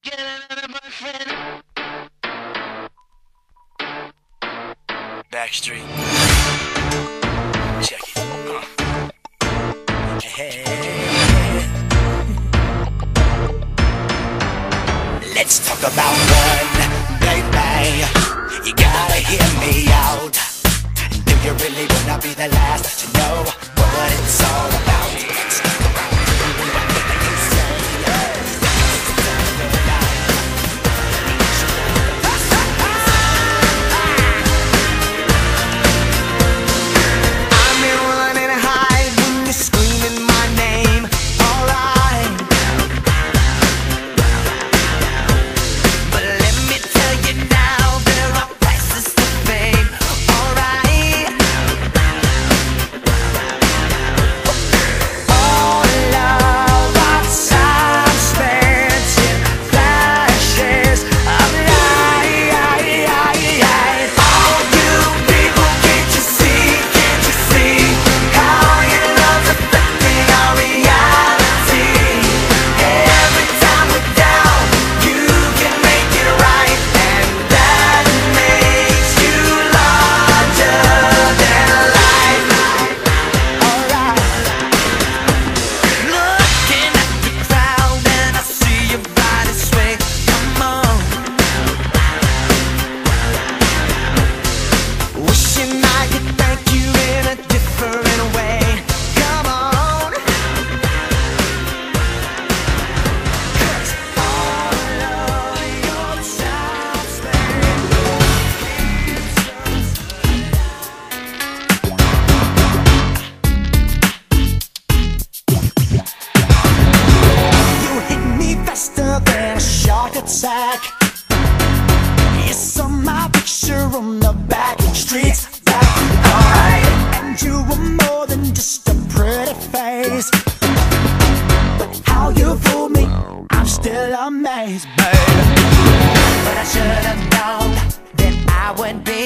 get another boyfriend. Backstreet. Check it. Hey. Let's talk about one, baby. You gotta hear me out. Do you really wanna be the last to know what it's all about? Let's talk about what you say. I'm in running high when you're screaming my name. Alright, but let me tell you now, there are prices to fame. Alright, all of our time spent in flashes of light. All you people, can't you see how your love's affecting our reality? Every time we're down, you can make it right, and that makes you larger than life. Alright, looking at the crowd and I see your body sway. Come on, wishing I could thank you in a different way. Come on, 'cause all of your time spent. You hit me faster than a shark attack. You saw my picture on the back streets back. Alright, and you were more than just a pretty face. But how you fooled me, I'm still amazed, babe. But I should have known that I would be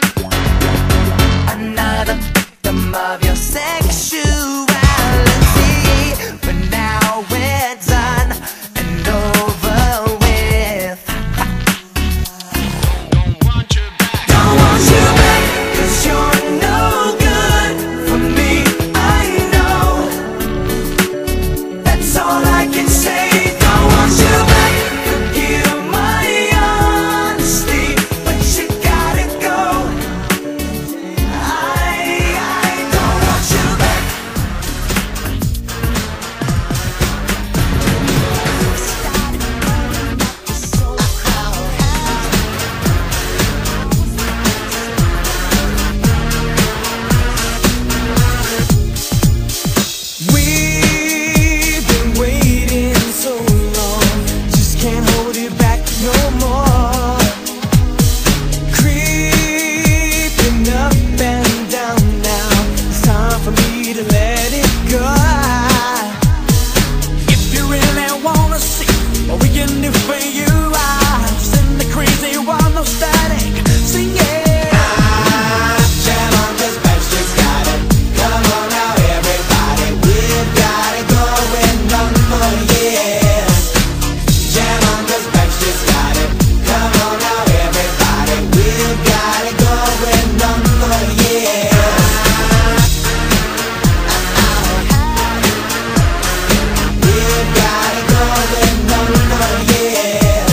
another victim of your sexuality. But now we're done and over with. Don't want you back, 'cause you're no good for me. I know, that's all I can say. Don't want you back, forgive my honesty, but you gotta go. I don't want you back. We've been waiting so long, just can't hold it back no more. Creeping up and down now, it's time for me to let it go. If you really wanna see what we can do for you, I'll send the crazy one, no static, sing it. Jam on this bass, just got it. Come on now, everybody, we've got it going on for years. Jam on this bass, just got it. Come on now, everybody, we've got it going on for years. We've got it going on for years.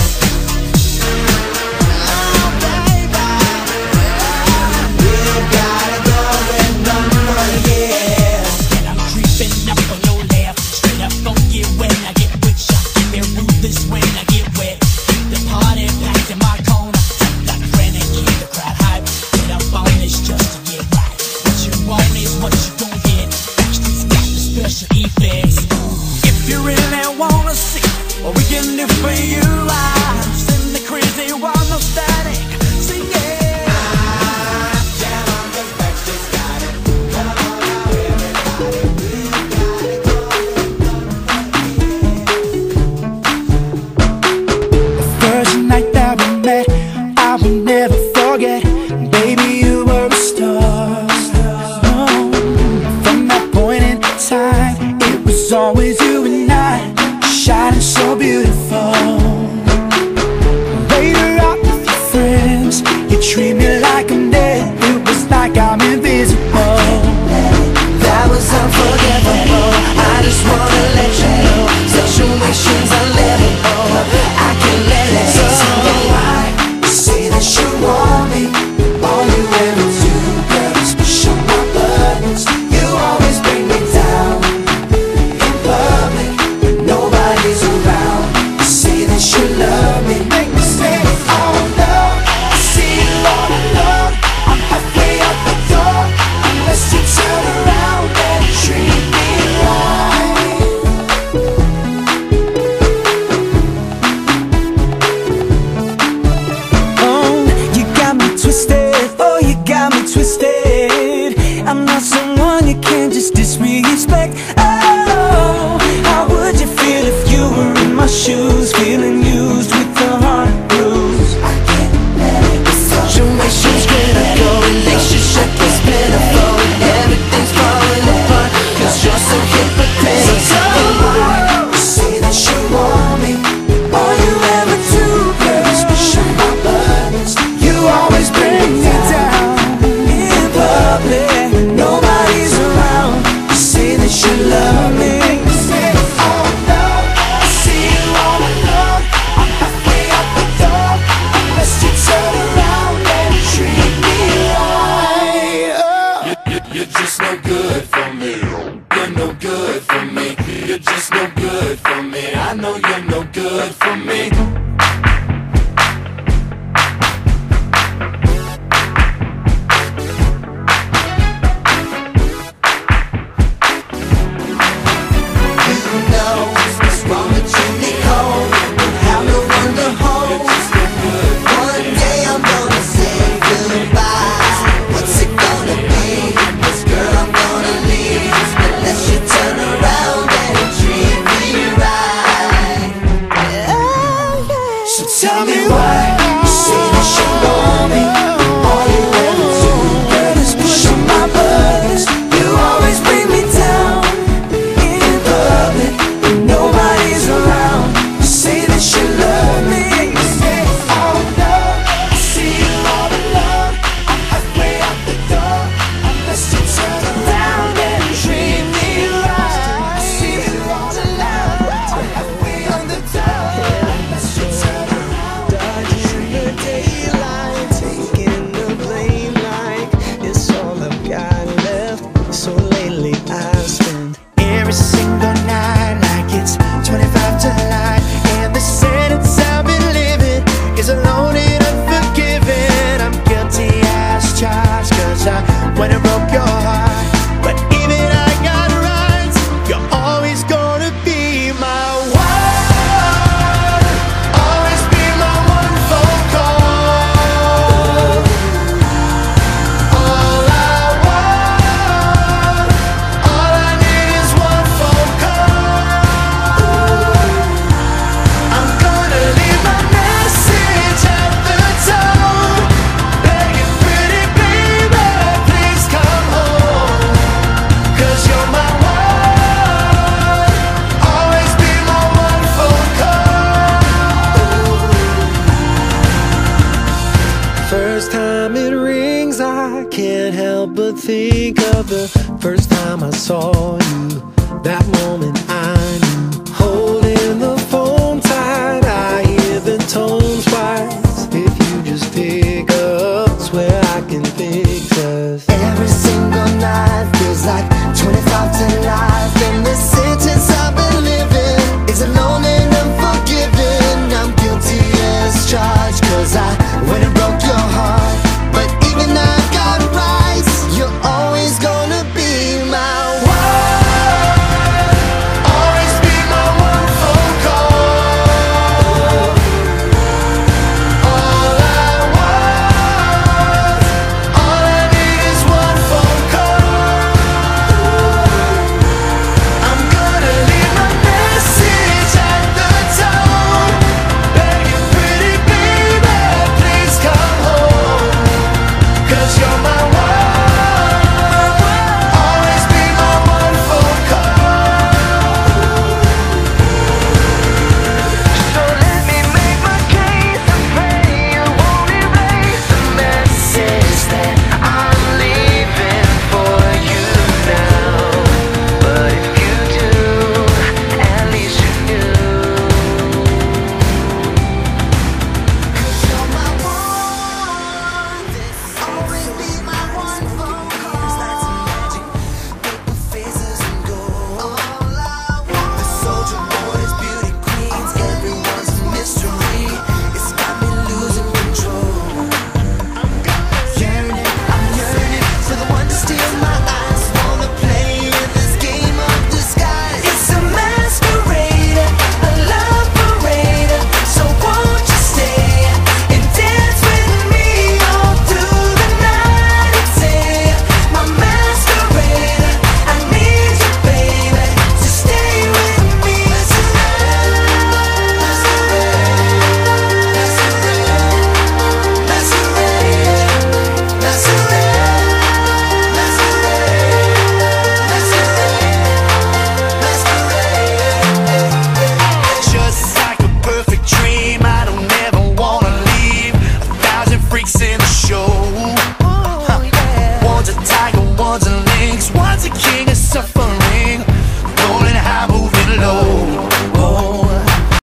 Oh, baby, we've got it going on for years. And I'm creeping up on your left, straight up gon' get wet. I get with ya, get me ruthless when I get wet. The party packed in my corner, like granite, keep the crowd hype. Get up on this just to get right. What you want is what you gon' get. Backstreet's got the special effects. If you really wanna see what we can do for you, I'll send the crazy one, no static, sing it. Jam on this back, just got it. Come on now, everybody, we got it going. The first night that we met, I will never forget. Baby, you were a star. From that point in time, it was always you and I, shining so beautiful. Tell me why you say that you love me. All you ever do, girl, is push on my buttons. You always bring me down in public when nobody's around. You say that you love me. You say all love. I see you all alone. I'm halfway out the door unless you turn around and treat me right. I see you all alone. I'm halfway out the door unless you turn around. So lately I spend every single night like it's 25 to life, and the sentence I've been living is alone and unforgiven. I'm guilty as charged, cause I went and broke your heart. But even I got rights, you're always gonna be my one. Always be my one phone call. All I want, all I need is one phone call. I'm gonna leave my message at the door, begging pretty baby, please come home. Cause you're my one, always be my one phone call. First time it rings, I can't help but think of the first time I saw you. That moment